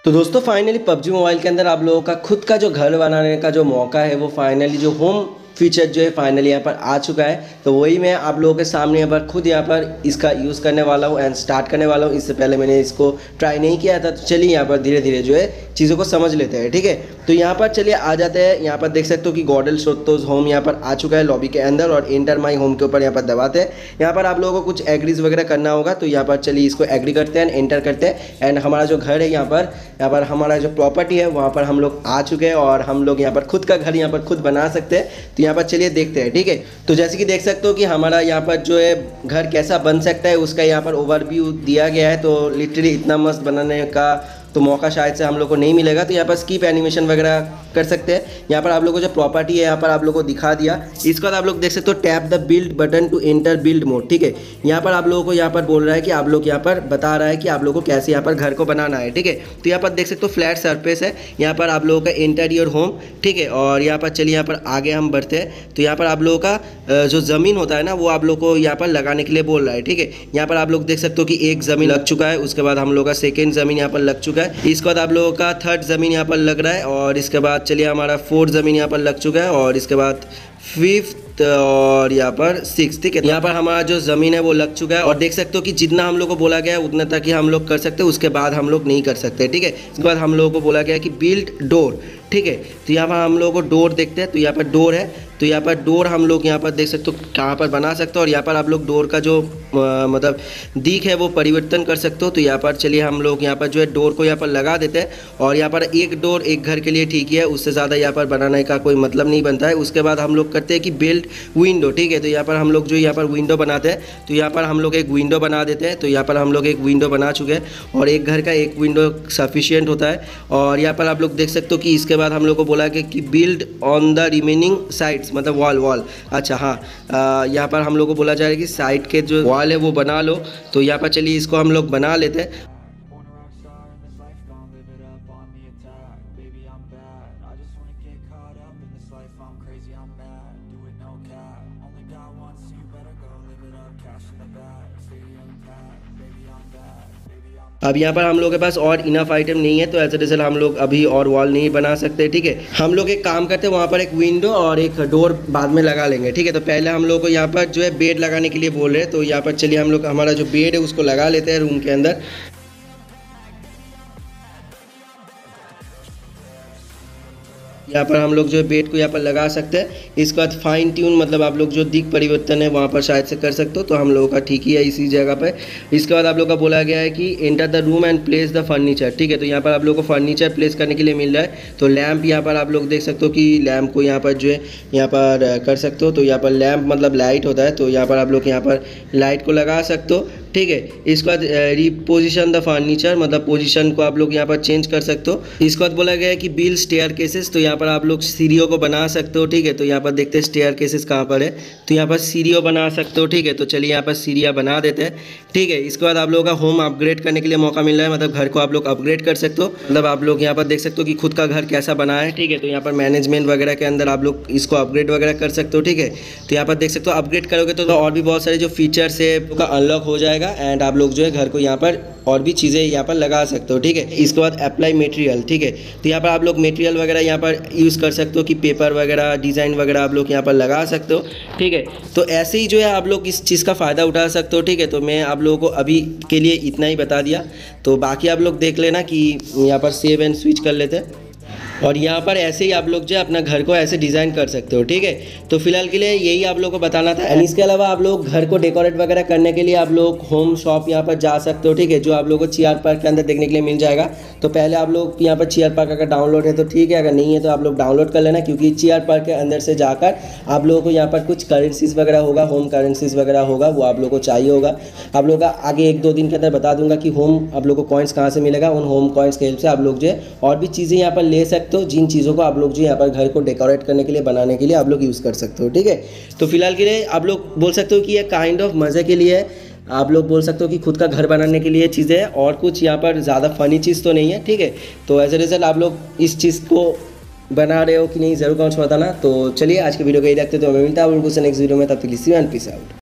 तो दोस्तों finally PUBG mobile के अंदर आप लोगों का खुद का जो घर बनाने का जो मौका है वो फाइनली जो होम फीचर जो है फाइनली यहाँ पर आ चुका है। तो वही मैं आप लोगों के सामने यहाँ पर खुद यहाँ पर इसका यूज़ करने वाला हूँ एंड स्टार्ट करने वाला हूँ। इससे पहले मैंने इसको ट्राई नहीं किया था, तो चलिए यहाँ पर धीरे धीरे जो है चीज़ों को समझ लेते हैं। ठीक है, तो यहाँ पर चलिए आ जाते हैं। यहाँ पर देख सकते हो कि गॉडल सोटोज होम यहाँ पर आ चुका है लॉबी के अंदर, और एंटर माई होम के ऊपर यहाँ पर दबाते हैं। यहाँ पर आप लोगों को कुछ एग्रीज वगैरह करना होगा, तो यहाँ पर चलिए इसको एग्री करते हैं, एंटर करते हैं। एंड हमारा जो घर है यहाँ पर हमारा जो प्रॉपर्टी है वहाँ पर हम लोग आ चुके हैं, और हम लोग यहाँ पर खुद का घर यहाँ पर खुद बना सकते हैं। तो यहाँ पर चलिए देखते हैं। ठीक है, तो जैसे कि देख सकते हो कि हमारा यहाँ पर जो है घर कैसा बन सकता है उसका यहाँ पर ओवरव्यू दिया गया है। तो लिटरली इतना मस्त बनाने का तो मौका शायद से हम लोग को नहीं मिलेगा। तो यहाँ पर स्किप एनिमेशन वगैरह कर सकते हैं। यहाँ पर आप लोगों को जो प्रॉपर्टी है यहाँ पर आप लोगों को दिखा दिया। इसके बाद आप लोग देख सकते हो tap the build button to enter build mode. ठीक है, यहाँ पर आप लोगों को यहाँ पर बोल रहा है कि आप लोग यहाँ पर बता रहा है कि आप लोगों को कैसे यहाँ पर घर को बनाना है। ठीक है, तो यहाँ पर देख सकते हो फ्लैट सरफेस है, यहाँ पर आप लोगों का एंटर योर होम। ठीक है, और यहाँ पर चलिए यहाँ पर आगे हम बढ़ते हैं। तो यहाँ पर आप लोगों का जो ज़मीन होता है ना वो आप लोग को यहाँ पर लगाने के लिए बोल रहा है। ठीक है, यहाँ पर आप लोग देख सकते हो कि एक ज़मीन लग चुका है, उसके बाद हम लोग का सेकेंड ज़मीन यहाँ पर लग चुका है, इसके बाद आप लोगों का थर्ड ज़मीन यहाँ पर लग रहा है, और इसके बाद चलिए हमारा फोर्थ ज़मीन यहाँ पर लग चुका है, और इसके बाद फिफ्थ और यहाँ पर सिक्स। ठीक है, यहाँ पर हमारा जो ज़मीन है वो लग चुका है, और देख सकते हो कि जितना हम लोग को बोला गया है उतना तक ही हम लोग कर सकते हैं, उसके बाद हम लोग नहीं कर सकते। ठीक है, इसके बाद हम लोगों को बोला गया है कि बिल्ड डोर। ठीक है, तो यहाँ पर हम लोगों को डोर देखते हैं। तो यहाँ पर डोर है, तो यहाँ पर डोर हम लोग यहाँ पर देख सकते हो कहाँ पर बना सकते हो, और यहाँ पर आप लोग डोर का जो मतलब दिख है वो परिवर्तन कर सकते हो। तो यहाँ पर चलिए हम लोग यहाँ पर जो है डोर को यहाँ पर लगा देते हैं, और यहाँ पर एक डोर एक घर के लिए ठीक है, उससे ज़्यादा यहाँ पर बनाने का कोई मतलब नहीं बनता है। उसके बाद हम लोग करते हैं कि बिल्ड विंडो। ठीक है, तो यहाँ पर हम लोग जो यहाँ पर विंडो बनाते हैं, तो यहाँ पर हम लोग एक विंडो बना देते हैं। तो यहाँ पर हम लोग एक विंडो बना चुके हैं, और एक घर का एक विंडो सफिशियंट होता है। और यहाँ पर आप लोग देख सकते हो कि इसके बाद हम लोग को बोला कि build on the remaining sides, मतलब वॉल। अच्छा हाँ, यहाँ पर हम लोग को बोला जाएगा कि साइड के जो वॉल है वो बना लो। तो यहाँ पर चलिए इसको हम लोग बना लेते हैं। अब यहाँ पर हम लोग के पास और इनफ आइटम नहीं है, तो एज ए रिजल्ट हम लोग अभी और वॉल नहीं बना सकते। ठीक है, हम लोग एक काम करते हैं, वहाँ पर एक विंडो और एक डोर बाद में लगा लेंगे। ठीक है, तो पहले हम लोग को यहाँ पर जो है बेड लगाने के लिए बोल रहे हैं। तो यहाँ पर चलिए हम लोग हमारा जो बेड है उसको लगा लेते हैं रूम के अंदर। यहाँ पर हम लोग जो है बेड को यहाँ पर लगा सकते हैं। इसके बाद फाइन ट्यून, मतलब आप लोग जो दिख परिवर्तन है वहाँ पर शायद से कर सकते हो, तो हम लोगों का ठीक ही है इसी जगह पर। इसके बाद आप लोग का बोला गया है कि enter the room and place the furniture. ठीक है, तो यहाँ पर आप लोग को फर्नीचर प्लेस करने के लिए मिल रहा है। तो लैम्प यहाँ पर आप लोग देख सकते हो कि लैम्प को यहाँ पर जो है यहाँ पर कर सकते हो। तो यहाँ पर लैम्प मतलब लाइट होता है, तो यहाँ पर आप लोग यहाँ पर लाइट को लगा सकते हो। ठीक है, इसके बाद रिपोजिशन द फर्नीचर, मतलब पोजीशन को आप लोग यहाँ पर चेंज कर सकते हो। इसके बाद बोला गया है कि बिल्ड स्टेयर केसेस, तो यहाँ पर आप लोग सीढ़ियों को बना सकते हो। ठीक है, तो यहाँ पर देखते हैं स्टेयर केसेस कहाँ पर है, तो यहाँ पर सीढ़ियों बना सकते हो। ठीक है, तो चलिए यहाँ पर सीढ़ियाँ बना देते हैं। ठीक है, इसके बाद आप लोगों का होम अपग्रेड करने के लिए मौका मिल रहा है, मतलब घर को आप लोग अपग्रेड कर सकते हो। मतलब आप लोग यहाँ पर देख सकते हो कि खुद का घर कैसा बना है। ठीक है, तो यहाँ पर मैनेजमेंट वगैरह के अंदर आप लोग इसको अपग्रेड वगैरह कर सकते हो। ठीक है, तो यहाँ पर देख सकते हो अपग्रेड करोगे तो और भी बहुत सारे जो फीचर्स है उसका अनलॉक हो जाएगा, एंड आप लोग जो है घर को यहाँ पर और भी चीज़ें यहाँ पर लगा सकते हो। ठीक है, इसके बाद अप्लाई मटेरियल। ठीक है, तो यहाँ पर आप लोग मटेरियल वगैरह यहाँ पर यूज़ कर सकते हो कि पेपर वगैरह डिज़ाइन वगैरह आप लोग यहाँ पर लगा सकते हो। ठीक है, तो ऐसे ही जो है आप लोग इस चीज़ का फ़ायदा उठा सकते हो। ठीक है, तो मैं आप लोगों को अभी के लिए इतना ही बता दिया, तो बाकी आप लोग देख लेना कि यहाँ पर सेव एंड स्विच कर लेते हैं, और यहाँ पर ऐसे ही आप लोग जो है अपना घर को ऐसे डिज़ाइन कर सकते हो। ठीक है, तो फिलहाल के लिए यही आप लोग को बताना था। एंड इसके अलावा आप लोग घर को डेकोरेट वगैरह करने के लिए आप लोग होम शॉप यहाँ पर जा सकते हो। ठीक है, जो आप लोगों को चियर पार्क के अंदर देखने के लिए मिल जाएगा। तो पहले आप लोग यहाँ पर चियर पार्क अगर डाउनलोड है तो ठीक है, अगर नहीं है तो आप लोग डाउनलोड कर लेना, क्योंकि चियर पार्क के अंदर से जाकर आप लोगों को यहाँ पर कुछ करेंसीज वगैरह होगा, होम करेंसीज वगैरह होगा, वो आप लोग को चाहिए होगा। आप लोग का आगे 1-2 दिन के अंदर बता दूंगा कि होम आप लोग को कॉइन्स कहाँ से मिलेगा। उन होम कॉइन्स के हेल्प से आप लोग जो है और भी चीज़ें यहाँ पर ले सकते हो, जिन चीज़ों को आप लोग जो यहाँ पर घर को डेकोरेट करने के लिए बनाने के लिए आप लोग यूज़ कर सकते हो। ठीक है, तो फिलहाल के लिए आप लोग बोल सकते हो कि ये काइंड ऑफ मज़े के लिए है। आप लोग बोल सकते हो कि खुद का घर बनाने के लिए चीज़ें हैं, और कुछ यहाँ पर ज़्यादा फ़नी चीज़ तो नहीं है। ठीक है, तो एज ए रिजल्ट आप लोग इस चीज़ को बना रहे हो कि नहीं ज़रूर कमेंट्स में बताना। तो चलिए आज के वीडियो को यही रखते, तो हमें मिलता है नेक्स्ट वीडियो में, तब तक सी एंड पीस आउट।